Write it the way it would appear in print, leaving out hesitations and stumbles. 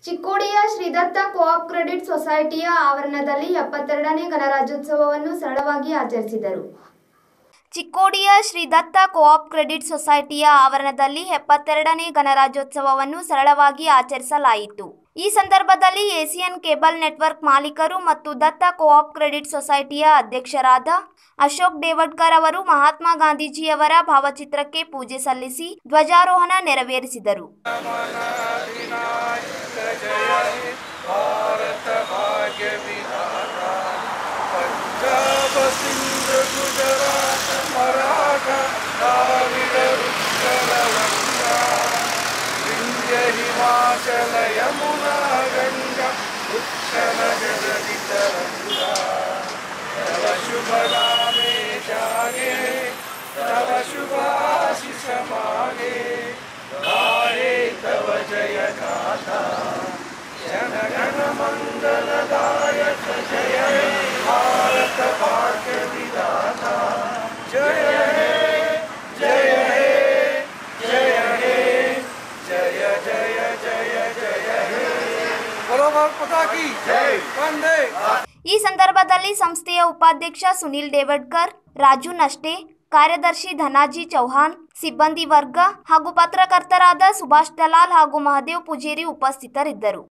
ಚಿಕ್ಕೋಡಿಯ Shridatta coop credit ಸೊಸೈಟಿಯ ಆವರಣದಲ್ಲಿ 72ನೇ ಗಣರಾಜ್ಯೋತ್ಸವವನ್ನು ಸರಳವಾಗಿ ಆಚರಿಸಿದರು. ಚಿಕ್ಕೋಡಿಯ ಶ್ರೀದತ್ತ ಕೋಆಪ್ ಕ್ರೆಡಿಟ್ ಸೊಸೈಟಿಯ ಆವರಣದಲ್ಲಿ 72ನೇ ಗಣರಾಜ್ಯೋತ್ಸವವನ್ನು ಸರಳವಾಗಿ ಆಚರಿಸಲಾಯಿತು. ಈ ಸಂದರ್ಭದಲ್ಲಿ ಏಸಿಯನ್ ಕೇಬಲ್ ನೆಟ್ವರ್ಕ್ ಮಾಲೀಕರು ಮತ್ತು ದತ್ತ ಕೋಆಪ್ ಕ್ರೆಡಿಟ್ ಸೊಸೈಟಿಯ ಅಧ್ಯಕ್ಷರಾದ ಅಶೋಕ್ ದೇವಡ್ಕರ್ ಅವರು ಮಹಾತ್ಮ ಗಾಂಧೀಜಿಯವರ ಭಾವಚಿತ್ರಕ್ಕೆ ಪೂಜೆ ಸಲ್ಲಿಸಿ ಧ್ವಜಾರೋಹಣ ನೆರವೇರಿಸಿದರು. हिमाचल यमुना गंगा उत्कल जगति तरंगा तव शुभ नामे जागे तव शुभ आशीष मागे गाये तव जय गाथा जन गण मंगल दायक जय हे भारत भाग्य विधाता जय हे जय हे जय हे जय जय जय जय हे बोलो भारत माता की जय वंदे। ಈ ಸಂದರ್ಭದಲ್ಲಿ ಸಂಸ್ಥೆಯ ಉಪಾಧ್ಯಕ್ಷ ಸುನಿಲ್ ದೇವಡ್ಕರ್, ರಾಜು ನಷ್ಟೆ, ಕಾರ್ಯದರ್ಶಿ ಧನಾಜಿ ಚೌಹಾಣ್, ಸಿಬ್ಬಂದಿ ವರ್ಗ ಹಾಗೂ ಪತ್ರಕರ್ತರಾದ ಸುಭಾಷ್ ದಲಾಲ್ ಹಾಗೂ ಮಹದೇವ್ ಪೂಜೇರಿ ಉಪಸ್ಥಿತರಿದ್ದರು.